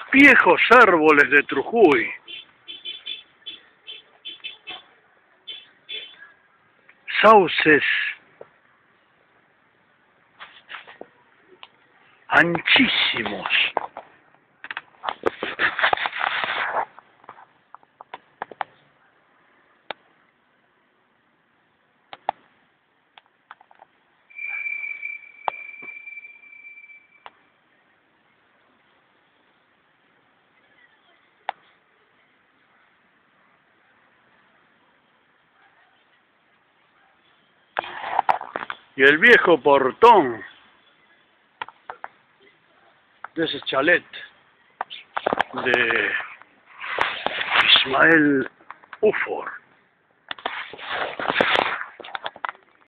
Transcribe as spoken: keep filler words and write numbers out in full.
Viejos árboles de Trujuy. Sauces anchísimos. Y el viejo portón de ese chalet de Ismael Ufor.